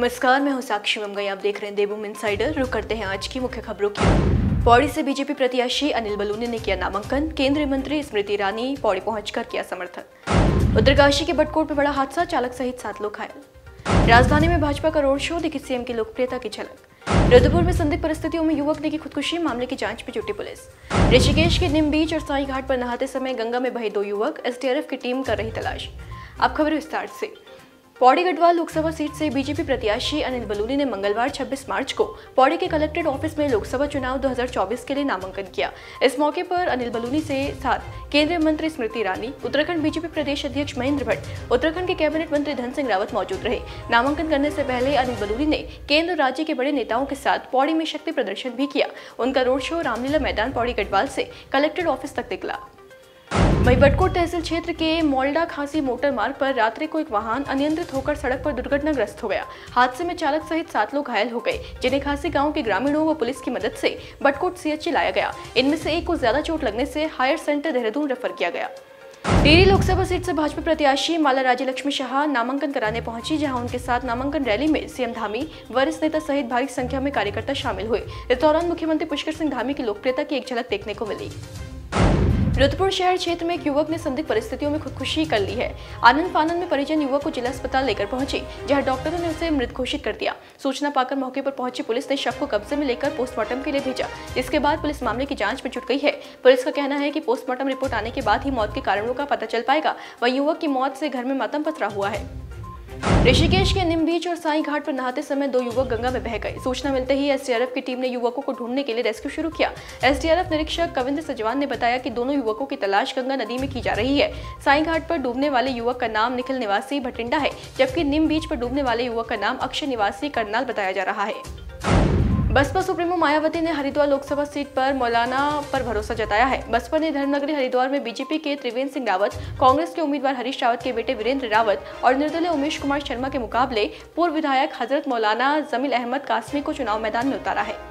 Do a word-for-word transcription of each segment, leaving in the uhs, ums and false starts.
नमस्कार, मैं हूं साक्षी मंगई। आप देख रहे हैं देवभूमि इनसाइडर। रुक करते हैं आज की मुख्य खबरों की। पौड़ी से बीजेपी प्रत्याशी अनिल बलूनी ने किया नामांकन। केंद्रीय मंत्री स्मृति ईरानी पौड़ी पहुंचकर किया समर्थन। उत्तरकाशी के बटकोट में बड़ा हादसा, चालक सहित सात लोग घायल। राजधानी में भाजपा का रोड शो, दिखी सीएम की लोकप्रियता की झलक। रुद्रपुर में संदिग्ध परिस्थितियों में युवक ने की खुदकुशी, मामले की जांच में जुटी पुलिस। ऋषिकेश के निम बीच और साई घाट पर नहाते समय गंगा में बहे दो युवक, एसडीआरएफ की टीम कर रही तलाश। अब खबर विस्तार से। पौड़ी गढ़वाल लोकसभा सीट से बीजेपी प्रत्याशी अनिल बलूनी ने मंगलवार छब्बीस मार्च को पौड़ी के कलेक्ट्रेट ऑफिस में लोकसभा चुनाव दो हज़ार चौबीस के लिए नामांकन किया। इस मौके पर अनिल बलूनी से साथ केंद्रीय मंत्री स्मृति ईरानी, उत्तराखंड बीजेपी प्रदेश अध्यक्ष महेंद्र भट्ट, उत्तराखंड के कैबिनेट मंत्री धन सिंह रावत मौजूद रहे। नामांकन करने से पहले अनिल बलूनी ने केंद्र और राज्य के बड़े नेताओं के साथ पौड़ी में शक्ति प्रदर्शन भी किया। उनका रोड शो रामलीला मैदान पौड़ी गढ़वाल से कलेक्ट्रेट ऑफिस तक निकला। वहीं बटकोट तहसील क्षेत्र के मोल्डा खासी मोटर मार्ग पर रात्रि को एक वाहन अनियंत्रित होकर सड़क पर दुर्घटनाग्रस्त हो गया। हादसे में चालक सहित सात लोग घायल हो गए, जिन्हें खासी गांव के ग्रामीणों व पुलिस की मदद से बटकोट सीएचसी लाया गया। इनमें से एक को ज्यादा चोट लगने से हायर सेंटर देहरादून रेफर किया गया। टिहरी लोकसभा सीट से भाजपा प्रत्याशी माला राज्य लक्ष्मी शाह नामांकन कराने पहुंची, जहां उनके साथ नामांकन रैली में सीएम धामी, वरिष्ठ नेता सहित भारी संख्या में कार्यकर्ता शामिल हुए। इस दौरान मुख्यमंत्री पुष्कर सिंह धामी की लोकप्रियता की एक झलक देखने को मिली। रुद्रपुर शहर क्षेत्र में एक युवक ने संदिग्ध परिस्थितियों में खुदकुशी कर ली है। आनंद फानंद में परिजन युवक को जिला अस्पताल लेकर पहुंचे, जहां डॉक्टरों ने उसे मृत घोषित कर दिया। सूचना पाकर मौके पर पहुंची पुलिस ने शव को कब्जे में लेकर पोस्टमार्टम के लिए भेजा। इसके बाद पुलिस मामले की जांच में जुट गई है। पुलिस का कहना है कि पोस्टमार्टम रिपोर्ट आने के बाद ही मौत के कारणों का पता चल पाएगा। वहीं युवक की मौत से घर में मातम पसरा हुआ है। ऋषिकेश के निम बीच और साई घाट पर नहाते समय दो युवक गंगा में बह गए। सूचना मिलते ही एसडीआरएफ की टीम ने युवकों को ढूंढने के लिए रेस्क्यू शुरू किया। एसडीआरएफ निरीक्षक कविंद्र सजवान ने बताया कि दोनों युवकों की तलाश गंगा नदी में की जा रही है। साई घाट पर डूबने वाले युवक का नाम निखिल निवासी भटिंडा है, जबकि निम बीच पर डूबने वाले युवक का नाम अक्षय निवासी करनाल बताया जा रहा है। बसपा सुप्रीमो मायावती ने हरिद्वार लोकसभा सीट पर मौलाना पर भरोसा जताया है। बसपा ने धर्मनगरी हरिद्वार में बीजेपी के त्रिवेंद्र सिंह रावत, कांग्रेस के उम्मीदवार हरीश रावत के बेटे वीरेंद्र रावत और निर्दलीय उमेश कुमार शर्मा के मुकाबले पूर्व विधायक हजरत मौलाना जमील अहमद कासमी को चुनाव मैदान में उतारा है।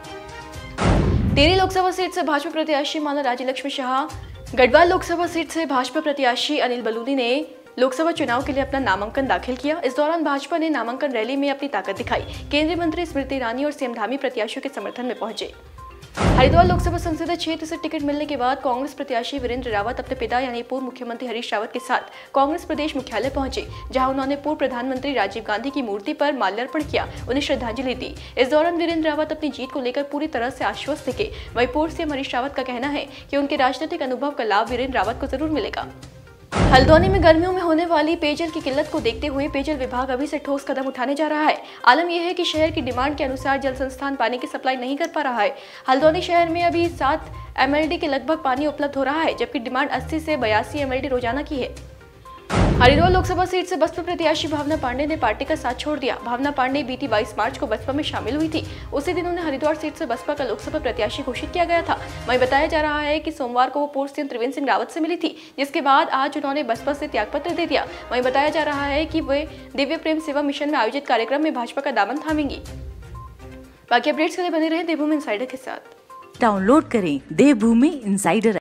टिहरी लोकसभा सीट से भाजपा प्रत्याशी माला राज्य लक्ष्मी शाह, गढ़वाल लोकसभा सीट से भाजपा प्रत्याशी अनिल बलूनी ने लोकसभा चुनाव के लिए अपना नामांकन दाखिल किया। इस दौरान भाजपा ने नामांकन रैली में अपनी ताकत दिखाई। केंद्रीय मंत्री स्मृति ईरानी और सीएम धामी प्रत्याशियों के समर्थन में पहुंचे। हरिद्वार लोकसभा संसदीय क्षेत्र से टिकट मिलने के बाद कांग्रेस प्रत्याशी वीरेंद्र रावत अपने पिता यानी पूर्व मुख्यमंत्री हरीश रावत के साथ कांग्रेस प्रदेश मुख्यालय पहुंचे, जहां उन्होंने पूर्व प्रधानमंत्री राजीव गांधी की मूर्ति पर माल्यार्पण किया, उन्हें श्रद्धांजलि दी। इस दौरान वीरेंद्र रावत अपनी जीत को लेकर पूरी तरह से आश्वस्त दिखे। वहीं पूर्व सीएम हरीश रावत का कहना है कि उनके राजनीतिक अनुभव का लाभ वीरेंद्र रावत को जरूर मिलेगा। हल्द्वानी में गर्मियों में होने वाली पेयजल की किल्लत को देखते हुए पेयजल विभाग अभी से ठोस कदम उठाने जा रहा है। आलम यह है कि शहर की डिमांड के अनुसार जल संस्थान पानी की सप्लाई नहीं कर पा रहा है। हल्द्वानी शहर में अभी सात एमएलडी के लगभग पानी उपलब्ध हो रहा है, जबकि डिमांड अस्सी से बयासी एमएलडी रोजाना की है। हरिद्वार लोकसभा सीट से बसपा प्रत्याशी भावना पांडे ने पार्टी का साथ छोड़ दिया। भावना पांडे बीती बाईस मार्च को बसपा में शामिल हुई थी। उसी दिन उन्हें हरिद्वार सीट से बसपा का लोकसभा प्रत्याशी घोषित किया गया था। वहीं बताया जा रहा है कि सोमवार को वो पूर्व सीएम त्रिवेंद्र सिंह रावत से मिली थी, जिसके बाद आज उन्होंने बसपा से त्यागपत्र दे दिया। वहीं बताया जा रहा है कि वे दिव्य प्रेम सेवा मिशन में आयोजित कार्यक्रम में भाजपा का दामन थामेंगी। बाकी अपडेट्स के लिए बने रहे देवभूमि इनसाइडर के साथ। डाउनलोड करें देवभूमि इनसाइडर।